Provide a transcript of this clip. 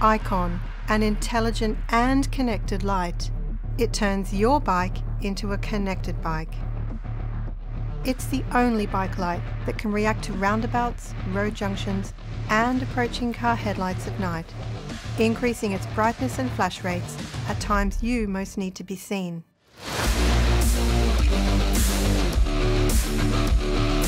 icon, an intelligent and connected light. It turns your bike into a connected bike. It's the only bike light that can react to roundabouts, road junctions, and approaching car headlights at night, increasing its brightness and flash rates at times you most need to be seen.